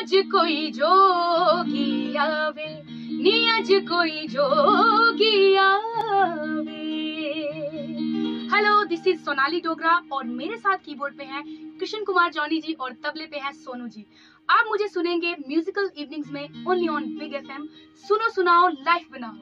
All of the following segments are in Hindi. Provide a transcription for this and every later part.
आज कोई जोगी आवे, नी आज कोई जोगी आवे। Hello, this is Sonali Dogra और मेरे साथ कीबोर्ड पे हैं कृष्ण कुमार जॉनी जी और तबले पे हैं सोनू जी। आप मुझे सुनेंगे म्यूजिकल इवनिंग्स में ओनली ऑन बिग एफएम। सुनो सुनाओ लाइफ बनाओ।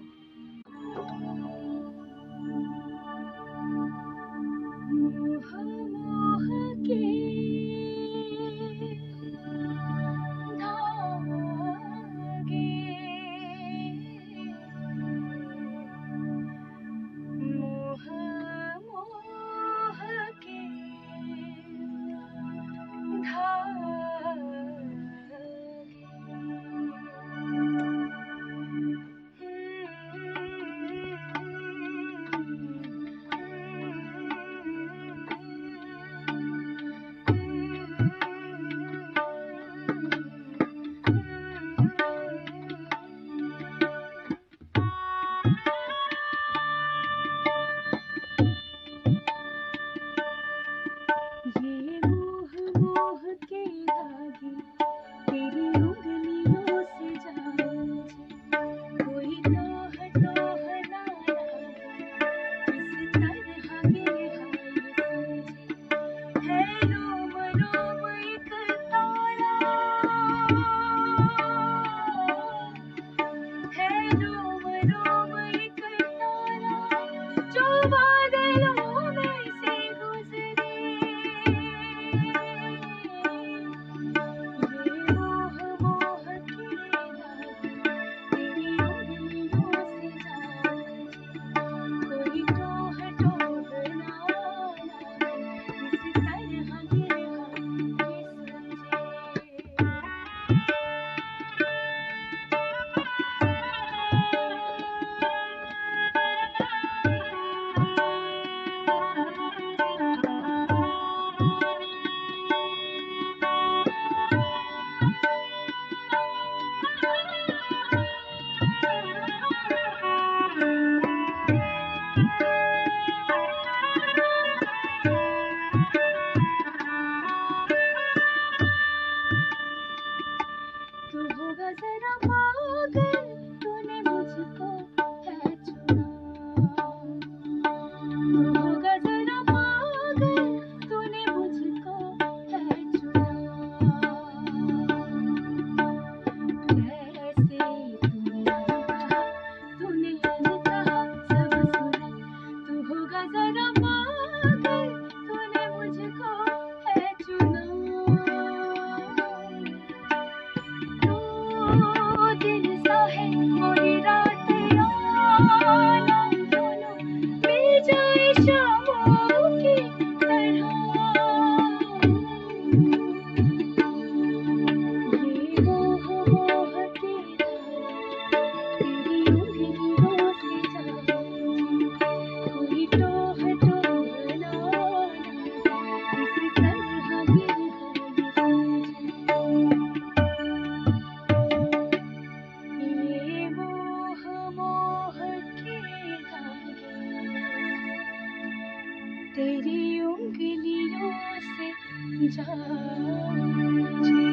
तेरी उंगलियों से जा